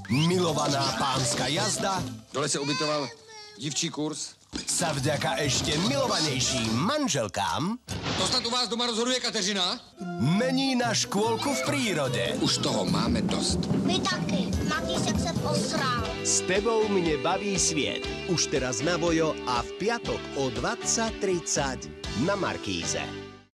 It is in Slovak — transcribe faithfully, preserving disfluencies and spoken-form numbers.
milovaná pánska jazda Dole se ubytoval divčí kurz. sa vďaka ešte milovanejším manželkám To snad u vás doma rozhoduje Kateřina? mení na škôlku v prírode. Už toho máme dost. My taky. Matýsek se posral. S tebou mne baví sviet. Už teraz na Vojo a v piatok o dvadsať tridsať na Markíze.